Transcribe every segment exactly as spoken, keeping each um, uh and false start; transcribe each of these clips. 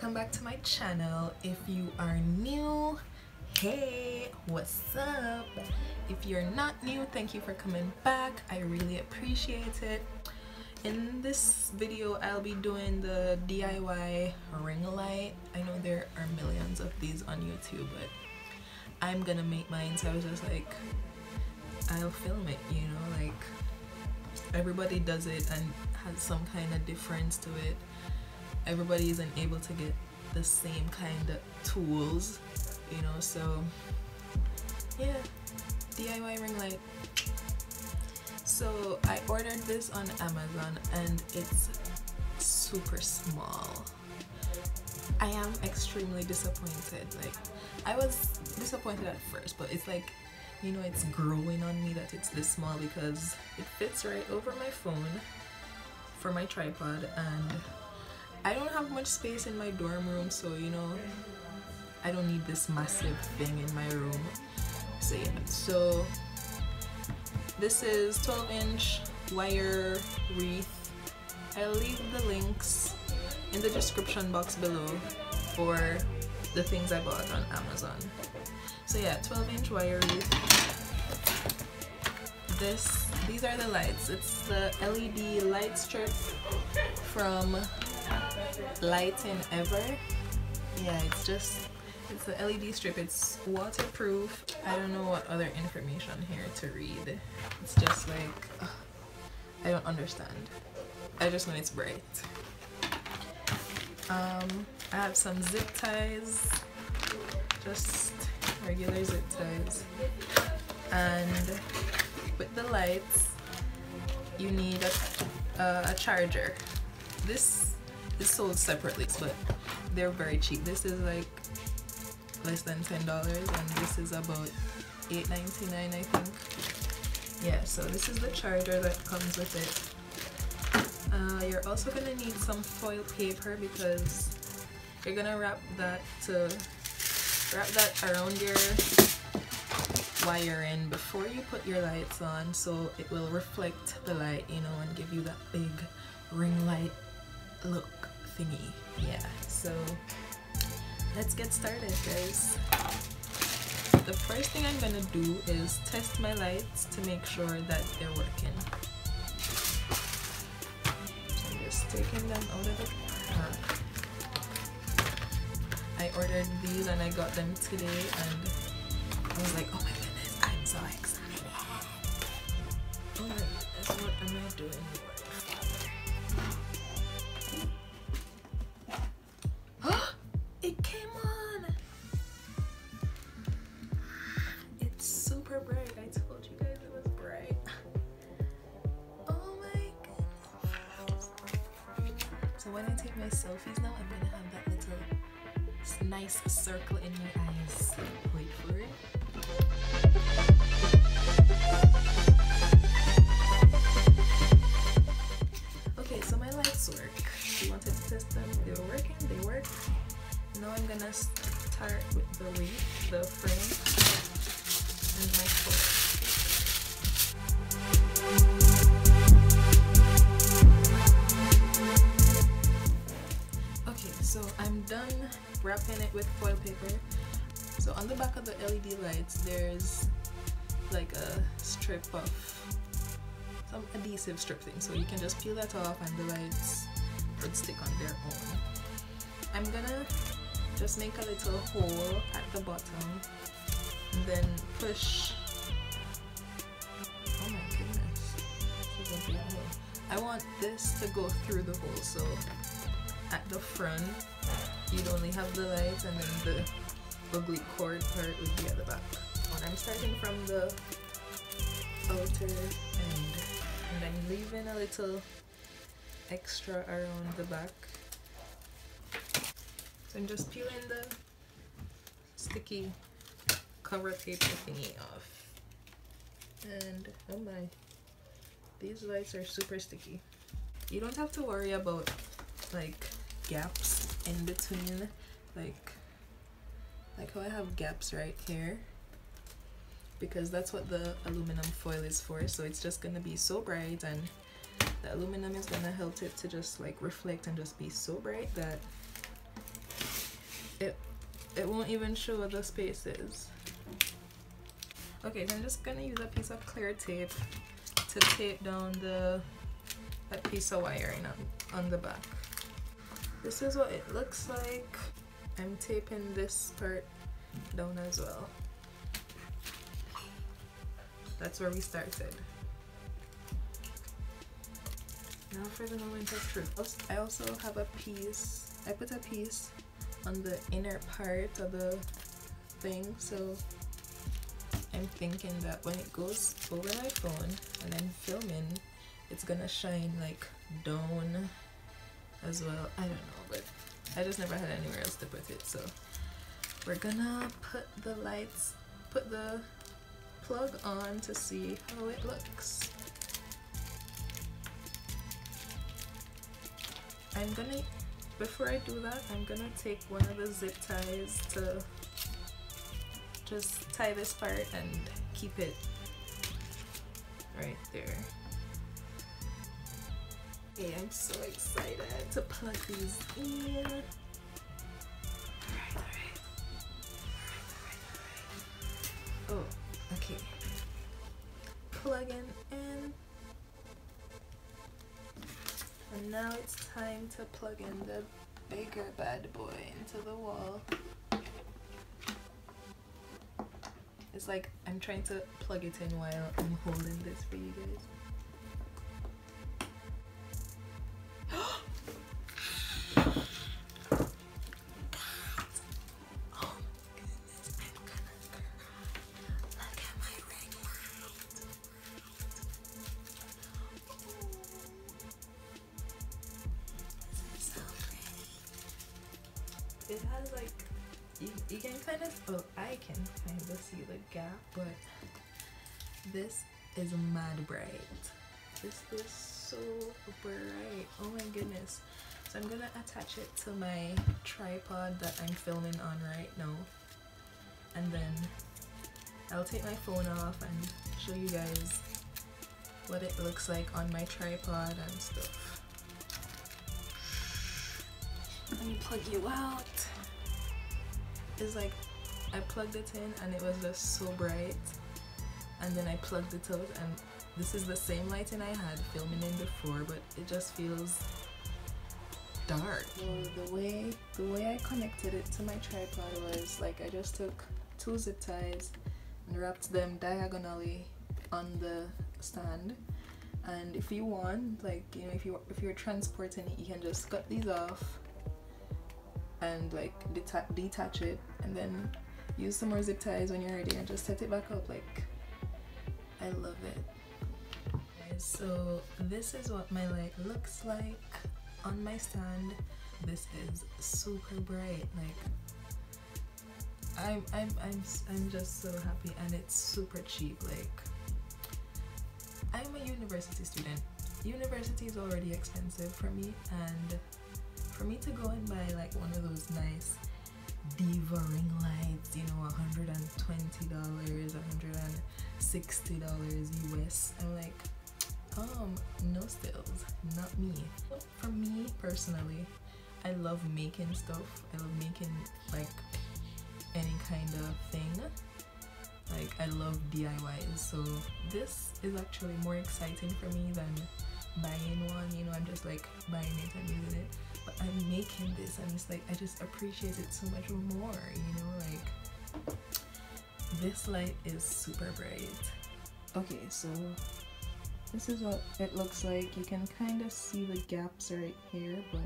welcome back to my channel. If you are new, hey, what's up? If you're not new, thank you for coming back. I really appreciate it. In this video, I'll be doing the D I Y ring light. I know there are millions of these on YouTube, but I'm gonna make mine, so I was just like, I'll film it, you know, like everybody does it and has some kind of difference to it. Everybody isn't able to get the same kind of tools, you know, so yeah, D I Y ring light. So I ordered this on Amazon and it's super small. I am extremely disappointed. Like, I was disappointed at first, but it's like, you know, it's growing on me that it's this small because it fits right over my phone for my tripod, and I don't have much space in my dorm room, so you know, I don't need this massive thing in my room. So yeah, so this is twelve inch wire wreath. I'll leave the links in the description box below for the things I bought on Amazon. So yeah, twelve inch wire wreath. This, these are the lights. It's the L E D light strip from Lighten Ever. Yeah, it's just, it's the L E D strip. It's waterproof. I don't know what other information here to read. It's just like, ugh, I don't understand. I just know it's bright. Um, I have some zip ties, just regular zip ties, and with the lights you need a, uh, a charger. This is sold separately, but they're very cheap. This is like less than ten dollars and this is about eight ninety-nine, I think. Yeah, so this is the charger that comes with it. Uh, you're also gonna need some foil paper because you're gonna wrap that to wrap that around your wire in before you put your lights on, so it will reflect the light, you know, and give you that big ring light look thingy. Yeah, so let's get started, guys. The first thing I'm gonna do is test my lights to make sure that they're working. So I'm just taking them out of the pack. I ordered these and I got them today and I was like, oh my goodness, I'm so excited. Oh my goodness, what am I doing here? It came on! It's super bright. I told you guys it was bright. Oh my goodness. So when I take my selfies now, I'm gonna have that little nice circle in my eyes. Wait for it. Okay, so my lights work. You wanted to test them? They were working, they work. Now I'm gonna start with the wreath, the frame, and my foil. Okay, so I'm done wrapping it with foil paper. So on the back of the L E D lights, there's like a strip of some adhesive strip thing, so you can just peel that off and the lights would stick on their own. I'm gonna just make a little hole at the bottom and then push. Oh my goodness, this is a big hole. I want this to go through the hole, so at the front you'd only have the lights and then the ugly cord part would be at the back. And I'm starting from the outer end and I'm leaving a little extra around the back. So I'm just peeling the sticky cover paper thingy off. And oh my, these lights are super sticky. You don't have to worry about like gaps in between, like like how I have gaps right here, because that's what the aluminum foil is for. So it's just gonna be so bright, and the aluminum is gonna help it to just like reflect and just be so bright that it it won't even show the spaces. Okay, so I'm just gonna use a piece of clear tape to tape down the that piece of wiring on, on the back. This is what it looks like. I'm taping this part down as well. That's where we started. Now for the moment of truth. I also have a piece, I put a piece on the inner part of the thing, so I'm thinking that when it goes over my phone and I'm filming, it's gonna shine like down as well. I don't know, but I just never had anywhere else to put it, so we're gonna put the lights, put the plug on to see how it looks. I'm gonna, before I do that, I'm gonna take one of the zip ties to just tie this part and keep it right there. Okay, I'm so excited to plug these in. Alright, alright. Alright, alright, alright. Oh, okay. Plugging in. And now it's time to plug in the bigger bad boy into the wall. It's like I'm trying to plug it in while I'm holding this for you guys. It has like, you, you can kind of, oh, I can kind of see the gap, but this is mad bright. This is so bright. Oh my goodness. So I'm gonna attach it to my tripod that I'm filming on right now, and then I'll take my phone off and show you guys what it looks like on my tripod and stuff. Let me plug you out. It's like I plugged it in and it was just so bright, and then I plugged it out, and this is the same lighting I had filming in before, but it just feels dark. So the way the way I connected it to my tripod was like I just took two zip ties and wrapped them diagonally on the stand. And if you want, like, you know, if you if you're transporting it, you can just cut these off and like deta detach it, and then use some more zip ties when you're ready and just set it back up. Like, I love it. Okay, so this is what my light looks like on my stand. This is super bright. Like, I'm I'm I'm I'm just so happy, and it's super cheap. Like, I'm a university student. University is already expensive for me, and for me to go and buy like one of those nice Diva ring lights, you know, one hundred twenty dollars, one hundred sixty dollars U S, I'm like, um, no stills, not me. For me personally, I love making stuff. I love making like any kind of thing. Like, I love D I Ys, so this is actually more exciting for me than buying one. You know, I'm just like buying it and using it, but I'm making this, and it's like I just appreciate it so much more, you know. Like, this light is super bright. Okay, so this is what it looks like. You can kind of see the gaps right here, but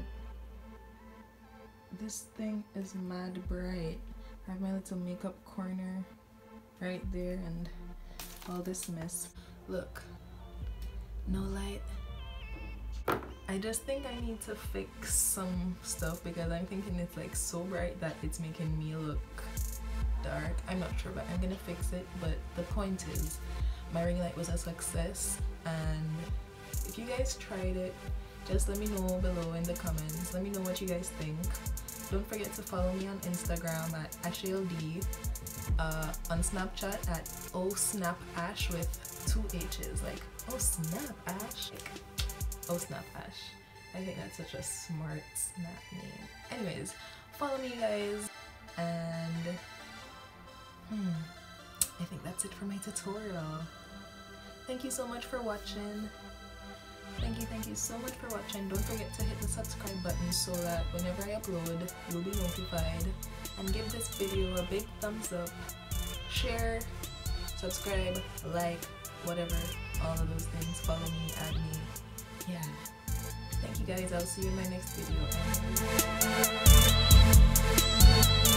this thing is mad bright. I have my little makeup corner right there and all this mess. Look, no light. I just think I need to fix some stuff because I'm thinking it's like so bright that it's making me look dark. I'm not sure, but I'm gonna fix it. But the point is, my ring light was a success, and if you guys tried it, just let me know below in the comments. Let me know what you guys think. Don't forget to follow me on Instagram at AshaleD, uh, on Snapchat at OhSnapAsh with two H's, like oh snap Ash, like oh snap Ash. I think that's such a smart snap name. Anyways, follow me guys. And hmm, I think that's it for my tutorial. Thank you so much for watching. Thank you, thank you so much for watching. Don't forget to hit the subscribe button so that whenever I upload, you'll be notified. And give this video a big thumbs up. Share, subscribe, like, whatever, all of those things. Follow me, add me. Yeah. Thank you guys. I'll see you in my next video.